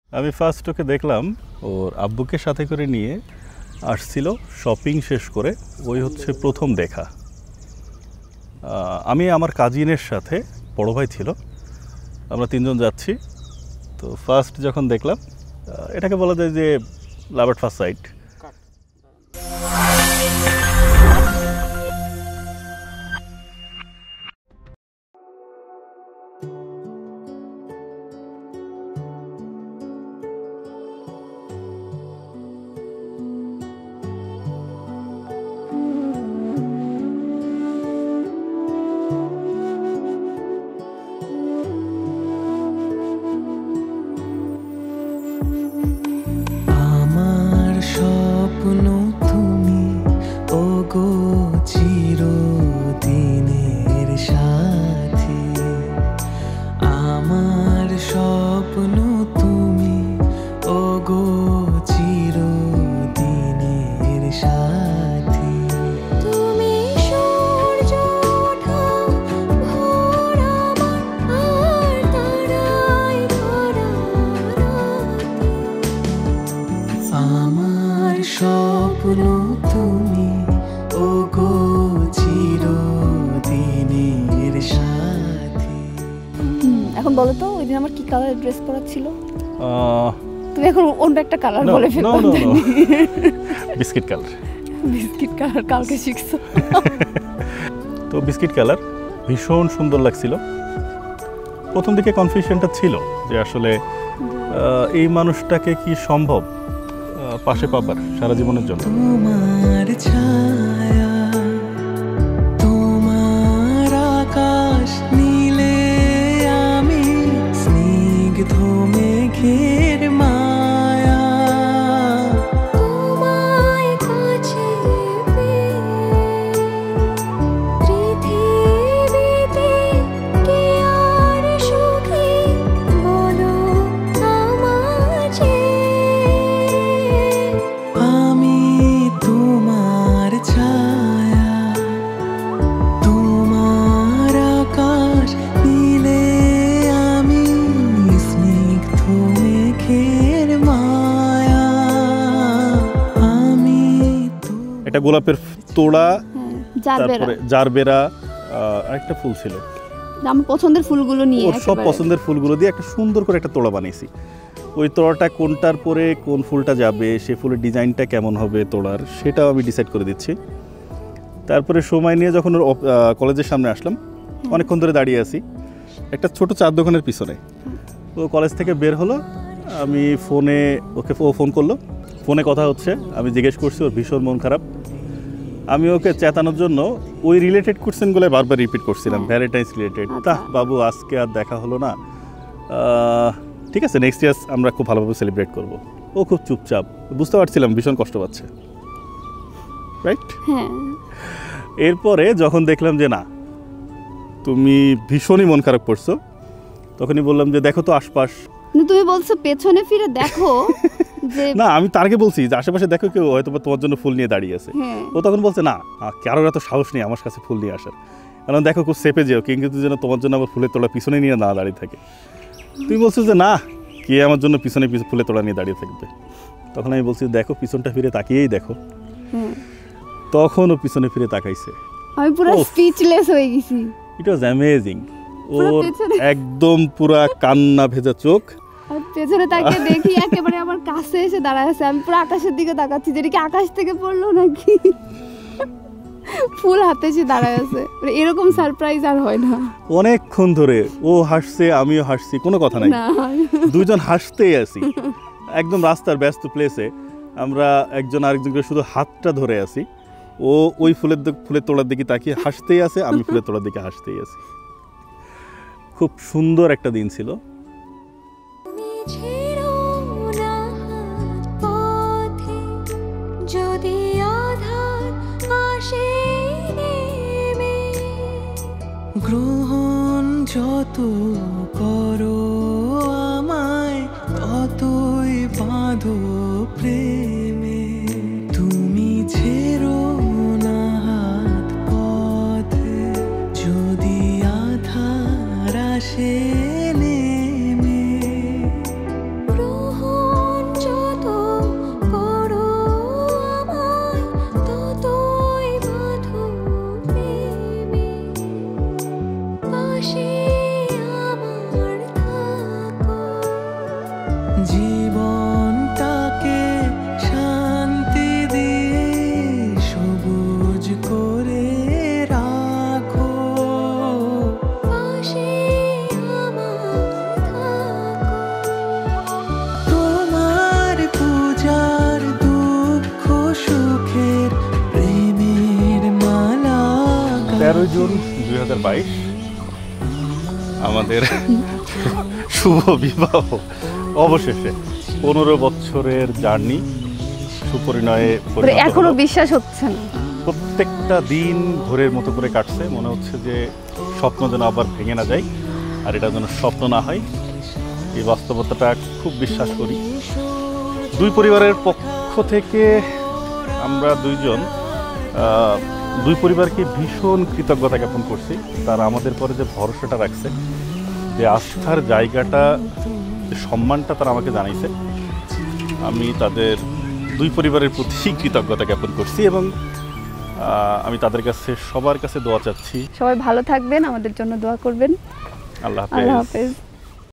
আমি ফার্স্ট ওকে দেখলাম ওর আব্বুকে সাথে করে নিয়ে আসছিল শপিং শেষ করে, ওই হচ্ছে প্রথম দেখা। আমি আমার কাজিনের সাথে, বড় ভাই ছিল, আমরা তিনজন যাচ্ছি। তো ফার্স্ট যখন দেখলাম, এটাকে বলা যায় যে লাভ এট ফার্স্ট সাইট। এখন বলো তো ওই দিন আমার কি কালারের ড্রেস পরা ছিল? তুমি এখন অন্য একটা কালার বলে ফেলো। Biscuit colour. বিস্কিট কালার কালকে শিখছো? তো বিস্কিট কালার ভীষণ সুন্দর লাগছিল। প্রথম দিকে কনফিউশনটা ছিল যে আসলে এই মানুষটাকে কি সম্ভব পাশে পাবার সারা জীবনের জন্য। তোমার ছায়া, তোমার আকাশ নীলে, আমি স্নিগ্ধ মেঘের মায়া, তোমায় কাছে পেয়ে পৃথিবীতে কে আর সুখী বলো আমাকে। আমি তোমার ছায়া, তোমার আকাশ নীলে, আমি স্নিগ্ধ মেঘের মায়া, আমি। এটা গোলাপের তোড়া, তারপরে জারবেরা, আরেকটা ফুল ছিল, আমার পছন্দের ফুলগুলো নিয়ে, সব পছন্দের ফুলগুলো দিয়ে একটা সুন্দর করে একটা তোড়া বানিয়েছি। ওই তোড়াটা কোনটার পরে কোন ফুলটা যাবে, সে ফুলের ডিজাইনটা কেমন হবে তোড়ার, সেটাও আমি ডিসাইড করে দিচ্ছি। তারপরে সময় নিয়ে যখন কলেজের সামনে আসলাম, অনেকক্ষণ ধরে দাঁড়িয়ে আছি একটা ছোট চার দোকানের পিছনে। ও কলেজ থেকে বের হলো, আমি ফোনে ওকে, ও ফোন করলো, ফোনে কথা হচ্ছে, আমি জিজ্ঞেস করছি, ওর ভীষণ মন খারাপ। আমি ওকে চেতানোর জন্য ওই রিলেটেড কোশ্চেনগুলো বারবার রিপিট করছিলাম, ভ্যালেন্টাইন্স রিলেটেড। তা বাবু আজকে আর দেখা হলো না, ঠিক আছে নেক্সট ইয়ার আমরা খুব ভালোভাবে সেলিব্রেট করব। ও খুব চুপচাপ, বুঝতে পারছিলাম ভীষণ কষ্ট পাচ্ছে, রাইট? এরপরে যখন দেখলাম যে না তুমি ভীষণই মন খারাপ করছো, তখনই বললাম যে দেখো তো আশপাশ। তুমি বলছো পেছনে ফিরে দেখো। না আমি তার আগে বলছি যে আশেপাশে দেখো কেউ হয়তো তোমার জন্য ফুল নিয়ে দাঁড়িয়ে আছে। ও তখন বলছে না কারোর এত সাহস নেই আমার কাছে ফুল নিয়ে আসার, কারণ দেখো খুব সেপে যেও কিন্তু যেন তোমার জন্য আবার ফুলের তোড়া পিছনে নিয়ে না দাঁড়িয়ে থাকে। তুমি বলছো যে না কে আমার জন্য পিছনে ফুলের তোড়া নিয়ে দাঁড়িয়ে থাকবে। তখন আমি বলছি দেখো পিছনটা ফিরে তাকিয়েই দেখো। তখন ও পিছনে ফিরে তাকাইছে, আমি পুরো স্পিচলেস হয়ে গেছি। ইট ওয়াজ অ্যামেজিং। ওর একদম পুরা কান্না ভেজা চোখ, পেছনে তাকিয়ে দেখি একেবারে আমার কাছে এসে দাঁড়ায় আছে। আমি পুরো আকাশের দিকে তাকাচ্ছি, যেটা কি আকাশ থেকে পড়লো নাকি, ফুল হাতে এসে দাঁড়ায় আছে। এরকম সারপ্রাইজ আর হয় না। অনেকক্ষণ ধরে ও হাসছে, আমিও হাসছি, কোনো কথা নাই, দুইজন হাসতেই আছি। একদম রাস্তার ব্যস্ত প্লেসে আমরা একজন আরেকজনকে শুধু হাতটা ধরে আছি। ও ওই ফুলের তোড়ার দিকে তাকিয়ে হাসতেই আছে, আমি ফুলের তোড়ার দিকে হাসতেই আছি। খুব সুন্দর একটা দিন ছিল। যদি আধার আসে নেমে, গ্রহণ যত করো আমায় ততই বাঁধো প্রেমে, তুমি ছেড়ো না হাত পথে, যদি আধার আসে নেমে, গ্রহণ জীবনটাকে শান্তি দিয়ে সবুজ করে রাখো, পাশে আমার থাকো। তোমার পূজার দুঃখ সুখের প্রেমের মালা 13 জুন 2022 আমাদের শুভ বিবাহ অবশেষে 15 বছরের জার্নি সুপরিণয়ে পরিণত এখনো হলো। বিশ্বাস হচ্ছে না। প্রত্যেকটা দিন ঘোরের মতো করে কাটছে, মনে হচ্ছে যে স্বপ্ন যেন আবার ভেঙে না যায়, আর এটা যেন স্বপ্ন না হয়। এই বাস্তবতাটা খুব বিশ্বাস করি। দুই পরিবারের পক্ষ থেকে আমরা দুই পরিবারকে ভীষণ কৃতজ্ঞতা জ্ঞাপন করছি। তারা আমাদের পরে যে ভরসাটা রাখছে, যে আস্থার জায়গাটা, যে সম্মানটা তারা আমাকে জানাইছে, আমি তাদের দুই পরিবারের প্রতি কৃতজ্ঞতা জ্ঞাপন করছি এবং আমি তাদের কাছে সবার কাছে দোয়া চাচ্ছি। সবাই ভালো থাকবেন, আমাদের জন্য দোয়া করবেন। আল্লাহ আল্লাহ হাফেজ। হাফেজ।